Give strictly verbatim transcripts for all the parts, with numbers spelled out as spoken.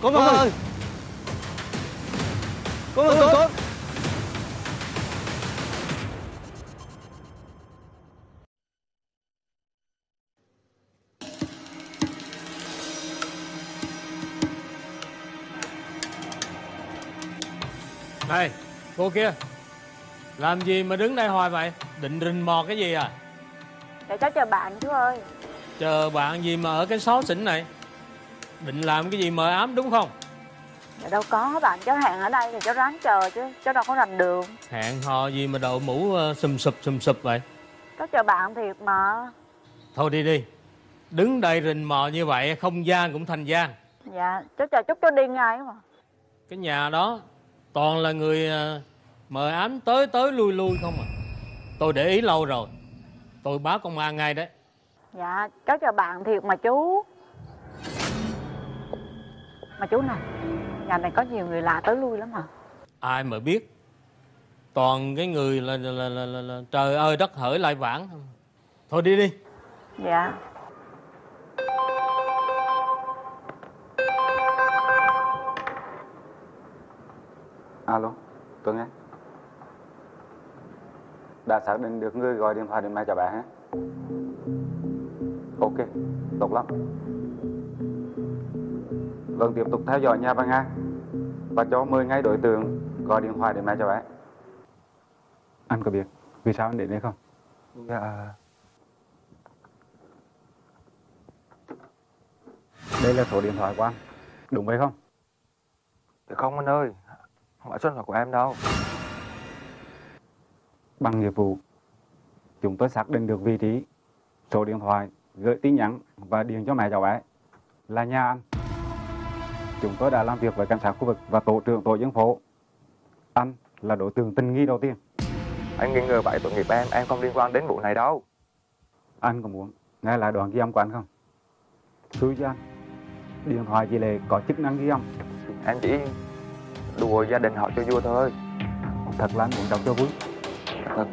Cô Vân ơi! Cô Vân, cô! Này, cô kia, làm gì mà đứng đây hoài vậy? Định rình mò cái gì à? Để cháu chờ bạn chú ơi. Chờ bạn gì mà ở cái xó xỉnh này? Định làm cái gì mờ ám đúng không? Dạ đâu có, bạn cháu hẹn ở đây thì cháu ráng chờ chứ, cháu đâu có rành đường. Hẹn hò gì mà đội mũ uh, sùm sụp sùm sụp vậy? Cháu chờ bạn thiệt mà. Thôi đi đi, đứng đây rình mò như vậy không gian cũng thành gian. Dạ, cháu chờ chút cháu đi ngay mà. Cái nhà đó toàn là người uh, mờ ám tới tới lui lui không à. Tôi để ý lâu rồi, tôi báo công an ngay đấy. Dạ, cháu chờ bạn thiệt mà chú. Mà chú này, nhà này có nhiều người lạ tới lui lắm hả? Ai mà biết. Toàn cái người là, là, là, là, là, là trời ơi đất hỡi lai vãng. Thôi đi đi. Dạ. Alo, tôi nghe. Đã xác định được người gọi điện thoại đến mẹ cho bà hả? Ok, tốt lắm. Vâng, tiếp tục theo dõi nhà bà Nga và cho mời ngay đối tượng gọi điện thoại đến mẹ cho bé. Anh có biết vì sao anh đến đây không? Dạ. Đây là số điện thoại của anh, đúng vậy không? Dạ không anh ơi, không phải số điện thoại của em đâu. Bằng nghiệp vụ, chúng tôi xác định được vị trí, số điện thoại, gửi tin nhắn và điện cho mẹ cháu bé là nhà anh. Chúng tôi đã làm việc với cảnh sát khu vực và tổ trưởng tổ dân phố. Anh là đối tượng tình nghi đầu tiên. Anh nghi ngờ vậy tội nghiệp em, em không liên quan đến vụ này đâu. Anh có muốn nghe lại đoạn ghi âm của anh không? Xui cho anh, điện thoại chị Lệ có chức năng ghi âm. Em chỉ đùa gia đình họ cho vui thôi. Thật là anh muốn đọc cho vui. Thật.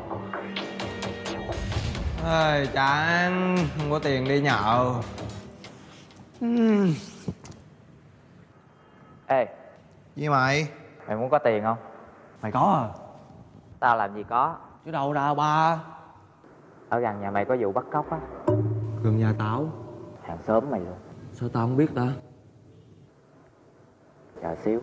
Ơi, chán, không có tiền đi nhậu. uhm. Ê, Gì mày? mày muốn có tiền không? Mày có à? Tao làm gì có. Chứ đâu ra ba. Ở gần nhà mày có vụ bắt cóc á. Gần nhà tao. Hàng xóm mày luôn. Sao tao không biết ta? Chờ xíu.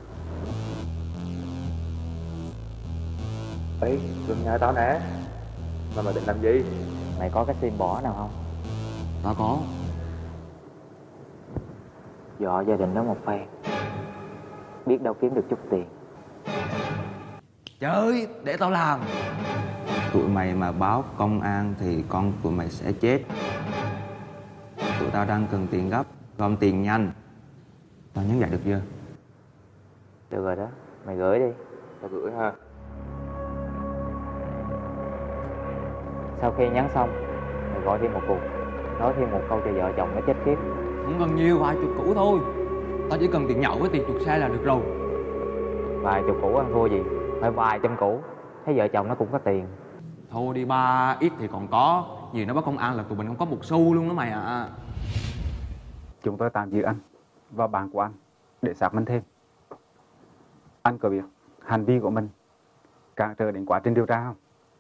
Ê, gần nhà tao nè. Mà mày định làm gì? Mày có cái sim bỏ nào không? Tao có. Dọ gia đình đó một phen, biết đâu kiếm được chút tiền. Chơi, để tao làm. Tụi mày mà báo công an thì con tụi mày sẽ chết. Tụi tao đang cần tiền gấp, gom tiền nhanh. Tao nhắn vậy được chưa? Được rồi đó, mày gửi đi. Tao gửi ha. Sau khi nhắn xong, mày gọi thêm một cuộc, nói thêm một câu cho vợ chồng nó chết khiếp. Không cần nhiều, vài chục củ thôi. Tao chỉ cần tiền nhậu với tiền chuột xe là được rồi. Vài chục củ ăn thua gì, phải vài trăm củ. Thấy vợ chồng nó cũng có tiền. Thôi đi ba, ít thì còn có. Vì nó báo công an là tụi mình không có một xu luôn đó mày ạ. Chúng tôi tạm giữ anh và bạn của anh để xác minh thêm. Anh có biết hành vi của mình cản trở đến quá trình điều tra không?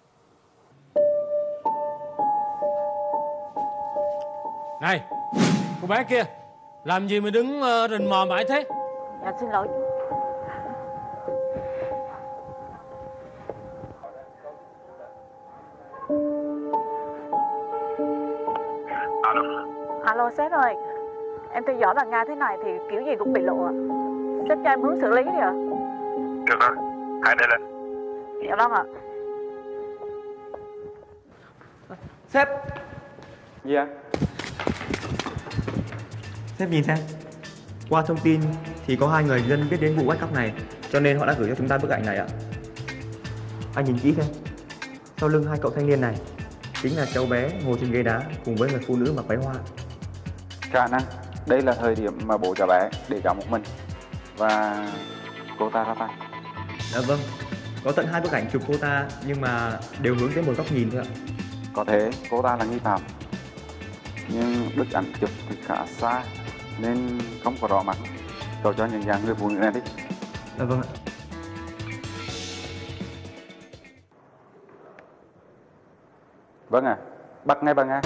Này, cô bé kia, làm gì mà đứng uh, rình mò mãi thế? Dạ xin lỗi. Alo. Alo sếp ơi, em theo dõi bà Nga thế này thì kiểu gì cũng bị lộ ạ. Sếp cho em hướng xử lý đi ạ. Được rồi, hãy đây lên. Dạ vâng ạ. Sếp. Gì ạ? Sếp nhìn xem. Qua thông tin thì có hai người dân biết đến vụ bắt cóc này, cho nên họ đã gửi cho chúng ta bức ảnh này ạ. Anh nhìn kỹ xem. Sau lưng hai cậu thanh niên này chính là cháu bé ngồi trên ghế đá cùng với người phụ nữ mặc váy hoa. Khả năng đây là thời điểm mà bố cháu bé để cháu một mình và cô ta ra tay. Dạ vâng, có tận hai bức ảnh chụp cô ta nhưng mà đều hướng tới một góc nhìn thôi ạ. Có thể cô ta là nghi phạm, nhưng bức ảnh chụp thì khá xa nên không có rõ mặt. Tôi cho nhận dạng người phụ nữ này đi. Dạ vâng ạ. Vâng ạ, à, bắt ngay bà Nga.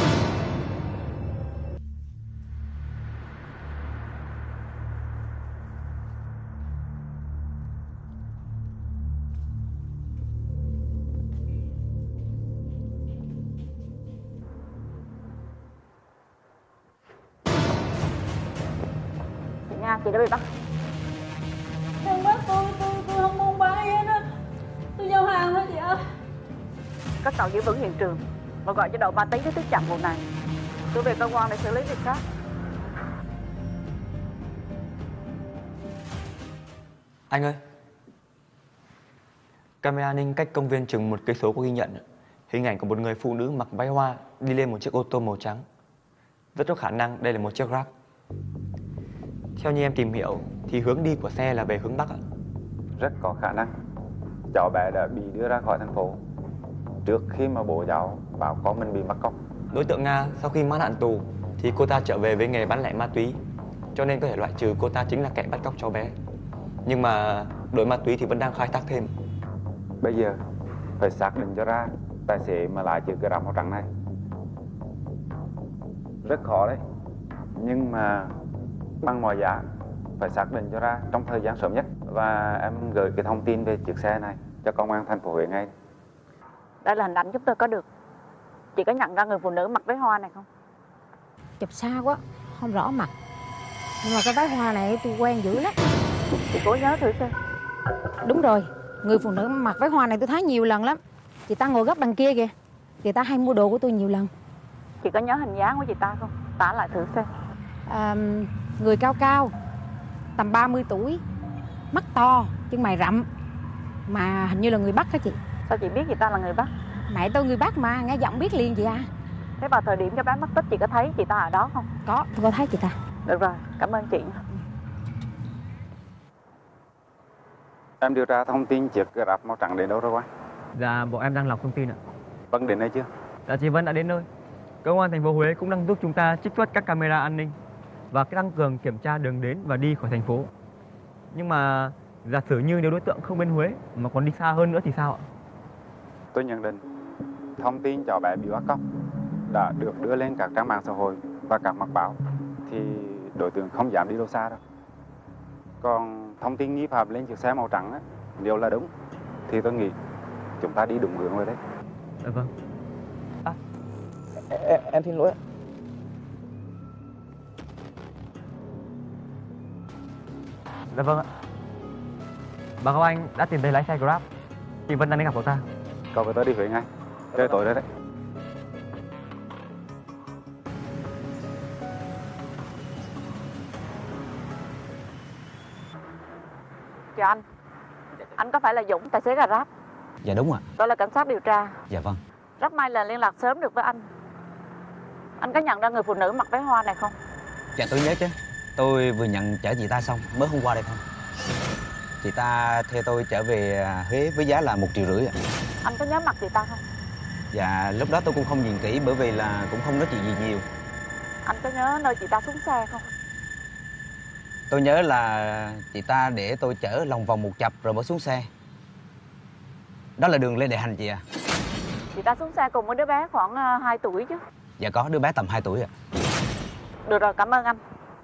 Chị Nga, chị đã bị bắt. Đừng bắt tôi, tôi, tôi không buôn bán gì hết á. Tôi giao hàng thôi chị ơi. Các cậu giữ vững hiện trường và gọi cho đội ma túy tới tiếp chặn vụ này. Tôi về cơ quan để xử lý việc khác. Anh ơi, camera an ninh cách công viên chừng một cây số có ghi nhận hình ảnh của một người phụ nữ mặc váy hoa đi lên một chiếc ô tô màu trắng. Rất có khả năng đây là một chiếc Grab. Theo như em tìm hiểu thì hướng đi của xe là về hướng Bắc ạ. Rất có khả năng cháu bé đã bị đưa ra khỏi thành phố trước khi mà bố cháu bảo con mình bị bắt cóc. Đối tượng Nga sau khi mãn hạn tù thì cô ta trở về với nghề bán lẻ ma túy, cho nên có thể loại trừ cô ta chính là kẻ bắt cóc cháu bé. Nhưng mà đội ma túy thì vẫn đang khai thác thêm. Bây giờ phải xác định cho ra tài xế mà lái chiếc Grab màu trắng này. Rất khó đấy, nhưng mà bằng mọi giá phải xác định cho ra trong thời gian sớm nhất. Và em gửi cái thông tin về chiếc xe này cho công an thành phố Huế ngay. Đây là hình ảnh chúng tôi có được. Chị có nhận ra người phụ nữ mặc váy hoa này không? Chụp xa quá, không rõ mặt. Nhưng mà cái váy hoa này tôi quen dữ lắm. Chị cố nhớ thử xem. Đúng rồi, người phụ nữ mặc váy hoa này tôi thấy nhiều lần lắm. Chị ta ngồi gấp đằng kia kìa. Chị ta hay mua đồ của tôi nhiều lần. Chị có nhớ hình dáng của chị ta không? Tả lại thử xem. À, người cao cao, tầm ba mươi tuổi, mắt to, chân mày rậm. Mà hình như là người Bắc đó chị. Sao chị biết chị ta là người Bắc? Mẹ tôi người Bắc mà, nghe giọng biết liền chị à. Thế vào thời điểm cái bé mất tích chị có thấy chị ta ở đó không? Có, tôi có thấy chị ta. Được rồi, cảm ơn chị. Em điều tra thông tin chiếc Grab màu trắng đến đâu rồi anh? Dạ, bọn em đang lọc thông tin ạ. Vâng, đến đây chưa? Dạ, chị Vân đã đến nơi. Công an thành phố Huế cũng đang giúp chúng ta trích xuất các camera an ninh và tăng cường kiểm tra đường đến và đi khỏi thành phố. Nhưng mà giả sử như nếu đối tượng không bên Huế mà còn đi xa hơn nữa thì sao ạ? Tôi nhận định thông tin cháu bé bị bắt cóc đã được đưa lên các trang mạng xã hội và các mặt báo thì đối tượng không dám đi đâu xa đâu. Còn thông tin nghi phạm lên chiếc xe màu trắng á, nếu là đúng thì tôi nghĩ chúng ta đi đúng hướng rồi đấy. Dạ vâng. À, em, em xin lỗi ạ. Dạ vâng ạ. Bà Cao Anh đã tìm thấy lái xe Grab. Chị Vân đang đến gặp cậu ta. Cậu với tôi đi Huế ngay. Trời tối rồi đấy. Chào anh. Anh có phải là Dũng, tài xế Grab? Dạ đúng ạ. Tôi là cảnh sát điều tra. Dạ vâng. Rất may là liên lạc sớm được với anh. Anh có nhận ra người phụ nữ mặc váy hoa này không? Dạ tôi nhớ chứ. Tôi vừa nhận chở chị ta xong mới hôm qua đây thôi. Chị ta theo tôi trở về Huế với giá là một triệu rưỡi ạ. Anh có nhớ mặt chị ta không? Dạ lúc đó tôi cũng không nhìn kỹ bởi vì là cũng không nói chuyện gì nhiều. Anh có nhớ nơi chị ta xuống xe không? Tôi nhớ là chị ta để tôi chở lòng vòng một chập rồi mới xuống xe. Đó là đường Lê Đại Hành chị à. Chị ta xuống xe cùng với đứa bé khoảng hai tuổi chứ. Dạ có, đứa bé tầm hai tuổi ạ. Được rồi, cảm ơn anh.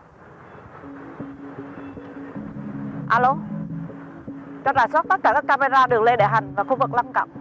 Alo, cho rà soát tất cả các camera đường Lê Đại Hành và khu vực lân cận.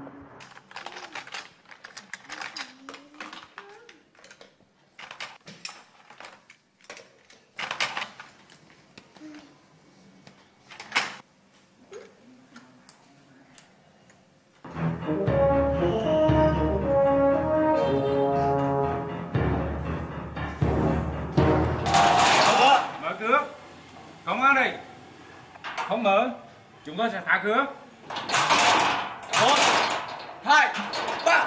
Mở cửa. Công an đây. Không mở, chúng tôi sẽ phá cửa. Một, hai, ba.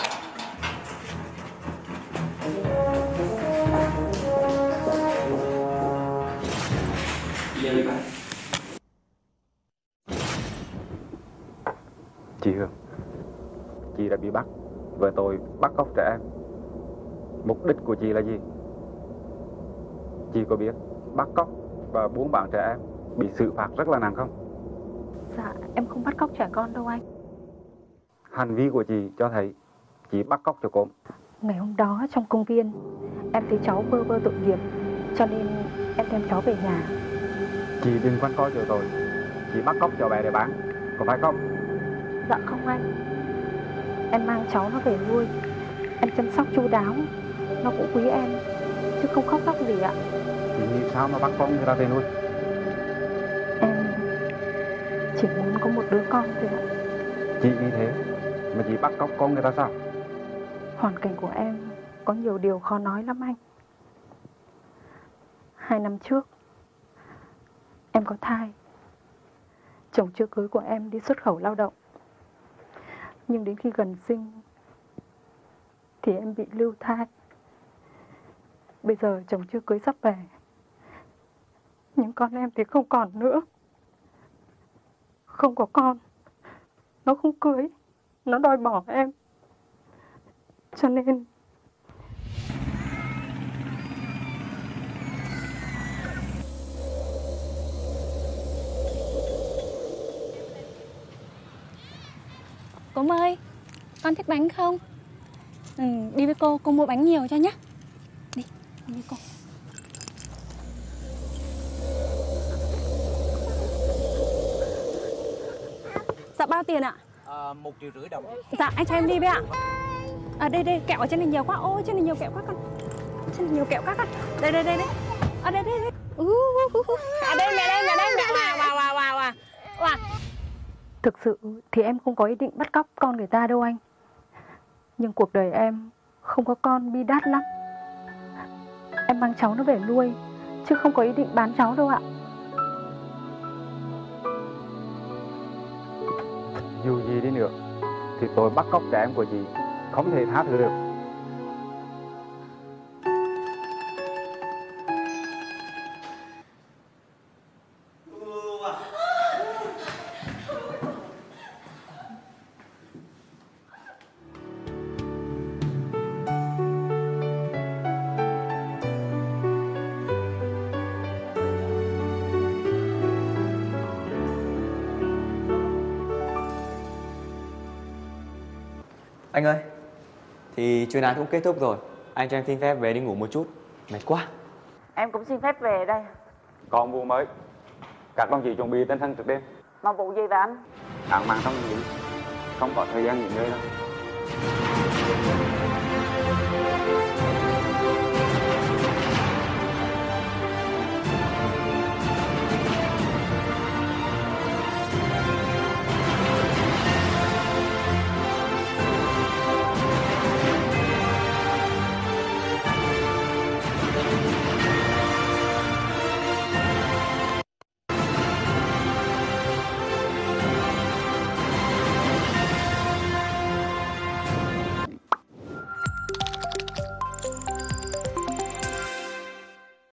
Chị Hương, chị đã bị bắt về tội bắt cóc trẻ em. Mục đích của chị là gì? Chị có biết bắt cóc và buôn bán trẻ em bị xử phạt rất là nặng không? Dạ, em không bắt cóc trẻ con đâu anh. Hành vi của chị cho thấy chị bắt cóc cho cốm. Ngày hôm đó trong công viên, em thấy cháu bơ vơ tội nghiệp, cho nên em đem cháu về nhà. Chị đừng quanh co chửi tôi. Chị bắt cóc cho bé để bán, có phải không? Dạ không anh. Em mang cháu nó về nuôi. Em chăm sóc chu đáo, nó cũng quý em, chứ không khóc lóc gì ạ. Chị nghĩ sao mà bắt con người ta về nuôi? Em chỉ muốn có một đứa con thôi ạ. Chị nghĩ thế mà chị bắt cóc con người ta sao? Hoàn cảnh của em có nhiều điều khó nói lắm anh. Hai năm trước em có thai. Chồng chưa cưới của em đi xuất khẩu lao động, nhưng đến khi gần sinh thì em bị lưu thai. Bây giờ chồng chưa cưới sắp về, nhưng con em thì không còn nữa. Không có con, nó không cưới, nó đòi bỏ em. Cho nên Cốm ơi, con thích bánh không? Ừ, đi với cô, cô mua bánh nhiều cho nhé. Đi, đi với cô. Dạ bao tiền ạ? À, một triệu rưỡi đồng. Dạ anh cho em đi với ạ. À đây đây, kẹo ở trên này nhiều quá. Ôi trên này nhiều kẹo quá con. Trên này nhiều kẹo quá con. Đây đây đây đây. À đây đây đây. Uh, uh, uh, uh. À đây mẹ đây mẹ đây mẹ. Wow wow wow wow wow. Wow. thực sự thì em không có ý định bắt cóc con người ta đâu anh. Nhưng cuộc đời em không có con bi đát lắm. Em mang cháu nó về nuôi, chứ không có ý định bán cháu đâu ạ. Dù gì đi nữa thì tội bắt cóc trẻ em của chị không thể tha thứ được. Anh ơi, thì chuyên án cũng kết thúc rồi. Anh cho em xin phép về đi ngủ một chút. Mệt quá. Em cũng xin phép về đây. Còn vụ mới, các đồng chí chuẩn bị tinh thần trước đêm. Mà vụ gì vậy anh? Án mạng trong nghỉ, không có thời gian nghỉ ngơi đâu.